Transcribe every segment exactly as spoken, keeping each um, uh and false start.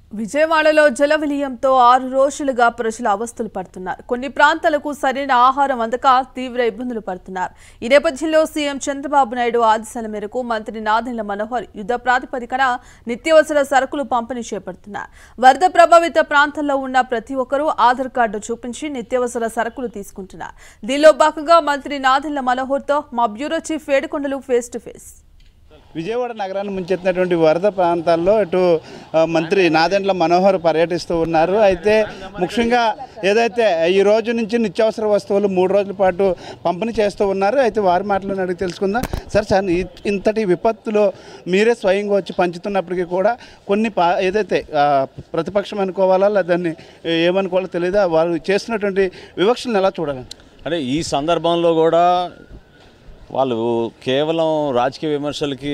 విజయవాడలో జల విలయంతో ఆరు రోజులుగా ప్రజలు అవస్థలు పడుతున్నారు. కొన్ని ప్రాంతాలకు సరైన ఆహారం అందక తీవ్ర ఇబ్బందులు పడుతున్నారు. ఈ నేపథ్యంలో సీఎం చంద్రబాబు నాయుడు ఆదేశాల మేరకు మంత్రి నాదెండ్ల మనోహర్ యుద్ధ ప్రాతిపదికన నిత్యావసర సరుకులు పంపిణీ చేపడుతున్నారు. వరద ప్రభావిత ప్రాంతాల్లో ఉన్న ప్రతి ఒక్కరూ ఆధార్ కార్డు చూపించి నిత్యావసర సరుకులు తీసుకుంటున్నారు. దీనిలో భాగంగా మంత్రి నాదెండ్ల మనోహర్తో మా bureau chief Vedukondalu face to face. Vijayawada నగరాన్ని ముంచెత్తినటువంటి వరద ప్రాంతాల్లో ఇటు మంత్రి నాదెండ్ల మనోహర్ పర్యటిస్తూ ఉన్నారు. అయితే ముఖ్యంగా ఏదైతే ఈ రోజు నుంచి నిత్యావసర వస్తువులు మూడు రోజుల పాటు పంపిణీ చేస్తూ ఉన్నారు. అయితే వారి మాటలను అడిగి తెలుసుకుందాం. సార్ సార్ ఇంతటి విపత్తులో మీరే స్వయంగా వచ్చి పంచుతున్నప్పటికీ కూడా కొన్ని ఏదైతే ప్రతిపక్షం అనుకోవాలా లేదా దాన్ని ఏమనుకోవాలో తెలియదా వారు చేస్తున్నటువంటి వివక్షలను ఎలా చూడాలి? అంటే ఈ సందర్భంలో కూడా వాళ్ళు కేవలం రాజకీయ విమర్శలకి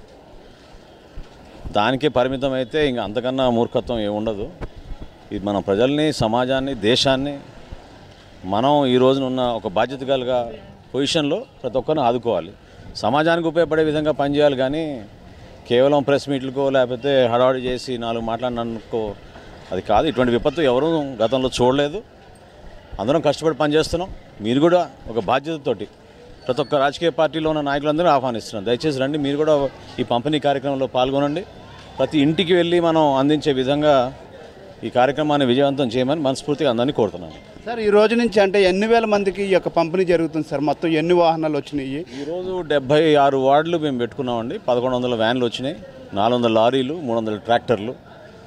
దానికే పరిమితం అయితే ఇంకా అంతకన్నా మూర్ఖత్వం ఏముండదు. ఇది మన ప్రజల్ని, సమాజాన్ని, దేశాన్ని మనం ఈ రోజున ఉన్న ఒక బాధ్యత కలిగా పొజిషన్లో ప్రతి ఒక్కరిని ఆదుకోవాలి. సమాజానికి ఉపయోగపడే విధంగా పనిచేయాలి. కానీ కేవలం ప్రెస్ మీట్లకో లేకపోతే హడావుడి చేసి నాలుగు మాట్లాడిననుకో అది కాదు. ఇటువంటి విపత్తు ఎవరూ గతంలో చూడలేదు. అందరం కష్టపడి పనిచేస్తున్నాం. మీరు కూడా ఒక బాధ్యతతోటి ప్రతి ఒక్క రాజకీయ పార్టీలో ఉన్న నాయకులందరూ ఆహ్వానిస్తున్నాం. దయచేసి రండి, మీరు కూడా ఈ పంపిణీ కార్యక్రమంలో పాల్గొనండి. ప్రతి ఇంటికి వెళ్ళి మనం అందించే విధంగా ఈ కార్యక్రమాన్ని విజయవంతం చేయమని మనస్ఫూర్తిగా అందరినీ కోరుతున్నాను. సార్ ఈ రోజు నుంచి అంటే ఎన్ని వేల మందికి ఈ యొక్క పంపిణీ జరుగుతుంది సార్? మొత్తం ఎన్ని వాహనాలు వచ్చినాయి? ఈరోజు డెబ్బై ఆరు వార్డులు మేము పెట్టుకున్నామండి. పదకొండు వందల వ్యాన్లు వచ్చినాయి, నాలుగు వందల లారీలు, మూడు వందల ట్రాక్టర్లు.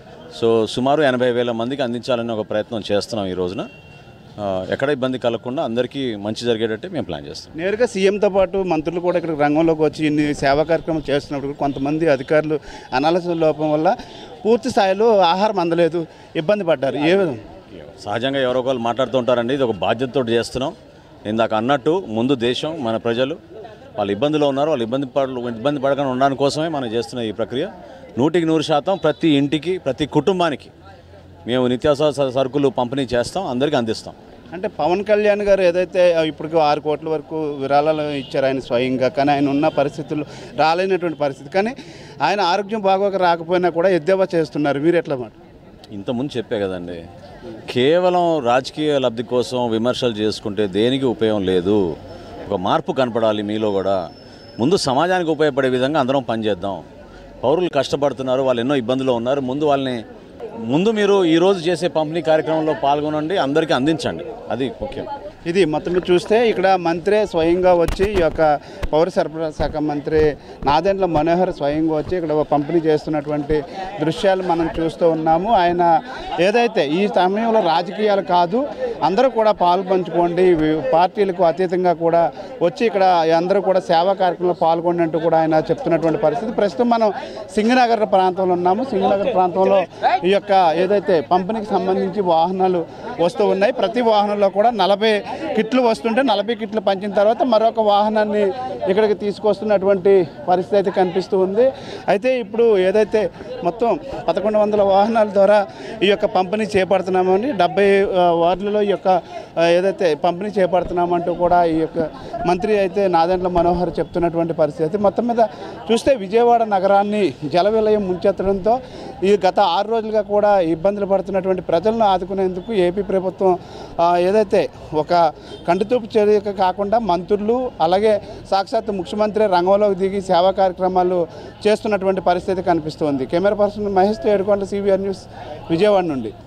సో సుమారు ఎనభై వేల మందికి అందించాలని ఒక ప్రయత్నం చేస్తున్నాం. ఈ రోజున ఎక్కడ ఇబ్బంది కలగకుండా అందరికీ మంచి జరిగేటట్టు మేము ప్లాన్ చేస్తాం. నేరుగా సీఎంతో పాటు మంత్రులు కూడా ఇక్కడ రంగంలోకి వచ్చి ఇన్ని సేవా కార్యక్రమాలు చేస్తున్నప్పుడు కొంతమంది అధికారులు అనాలసిస్ లోపం వల్ల పూర్తి స్థాయిలో ఆహారం అందలేదు, ఇబ్బంది పడ్డారు. ఏ విధంగా? సహజంగా ఎవరో ఒకరు మాట్లాడుతూ ఉంటారండి. ఇది ఒక బాధ్యతతో చేస్తున్నాం. ఇందాక అన్నట్టు ముందు దేశం, మన ప్రజలు వాళ్ళు ఇబ్బందిలో ఉన్నారు. వాళ్ళు ఇబ్బంది పడ ఇబ్బంది పడకుండా ఉండడానికి కోసమే మనం చేస్తున్న ఈ ప్రక్రియ. నూటికి నూరు శాతం ప్రతి ఇంటికి, ప్రతి కుటుంబానికి మేము నిత్యావసర సరుకులు పంపిణీ చేస్తాం, అందరికీ అందిస్తాం. అంటే పవన్ కళ్యాణ్ గారు ఏదైతే ఇప్పటికీ ఆరు కోట్ల వరకు విరాళాలు ఇచ్చారు ఆయన స్వయంగా, కానీ ఆయన ఉన్న పరిస్థితులు రాలేనటువంటి పరిస్థితి. కానీ ఆయన ఆరోగ్యం బాగోక రాకపోయినా కూడా ఎద్దేవా చేస్తున్నారు. మీరు ఎట్లా మాట? ఇంతకుముందు చెప్పే కదండి, కేవలం రాజకీయ లబ్ధి కోసం విమర్శలు చేసుకుంటే దేనికి ఉపయోగం లేదు. ఒక మార్పు కనపడాలి మీలో కూడా. ముందు సమాజానికి ఉపయోగపడే విధంగా అందరం పనిచేద్దాం. పౌరులు కష్టపడుతున్నారు, వాళ్ళు ఎన్నో ఇబ్బందులు ఉన్నారు. ముందు వాళ్ళని ముందు మీరు ఈరోజు చేసే పంపిణీ కార్యక్రమంలో పాల్గొనండి, అందరికీ అందించండి. అది ముఖ్యం. ఇది మొత్తం చూస్తే ఇక్కడ మంత్రి స్వయంగా వచ్చి ఈ యొక్క పౌర సరఫరా శాఖ మంత్రి నాదెండ్ల మనోహర్ స్వయంగా వచ్చి ఇక్కడ పంపిణీ చేస్తున్నటువంటి దృశ్యాలు మనం చూస్తూ ఉన్నాము. ఆయన ఏదైతే ఈ సమయంలో రాజకీయాలు కాదు, అందరూ కూడా పాలు పంచుకోండి, పార్టీలకు అతీతంగా కూడా వచ్చి ఇక్కడ అందరూ కూడా సేవా కార్యక్రమంలో పాల్గొండి అంటూ కూడా ఆయన చెప్తున్నటువంటి పరిస్థితి. ప్రస్తుతం మనం సింగనగర్ ప్రాంతంలో ఉన్నాము. సింగనగర్ ప్రాంతంలో ఈ యొక్క ఏదైతే పంపిణీకి సంబంధించి వాహనాలు వస్తూ ఉన్నాయి. ప్రతి వాహనంలో కూడా నలభై కిట్లు వస్తుంటే నలభై కిట్లు పంచిన తర్వాత మరొక వాహనాన్ని ఇక్కడికి తీసుకొస్తున్నటువంటి పరిస్థితి అయితే కనిపిస్తూ ఉంది. అయితే ఇప్పుడు ఏదైతే మొత్తం పదకొండు వందల వాహనాల ద్వారా ఈ యొక్క పంపిణీ చేపడుతున్నామని, డెబ్బై వార్డులలో ఈ యొక్క ఏదైతే పంపిణీ చేపడుతున్నామంటూ కూడా ఈ యొక్క మంత్రి అయితే నాదెండ్ల మనోహర్ చెప్తున్నటువంటి పరిస్థితి. మొత్తం మీద చూస్తే విజయవాడ నగరాన్ని జల విలయం ముంచెత్తడంతో ఈ గత ఆరు రోజులుగా కూడా ఇబ్బందులు పడుతున్నటువంటి ప్రజలను ఆదుకునేందుకు ఏపీ ప్రభుత్వం ఏదైతే ఒక కంటితూపు చర్య కాకుండా మంత్రులు అలాగే సాక్షాత్ ముఖ్యమంత్రి రంగంలోకి దిగి సేవా కార్యక్రమాలు చేస్తున్నటువంటి పరిస్థితి కనిపిస్తుంది. Camera person Mahesh Edukonda, CVR news, Vijayawada నుండి.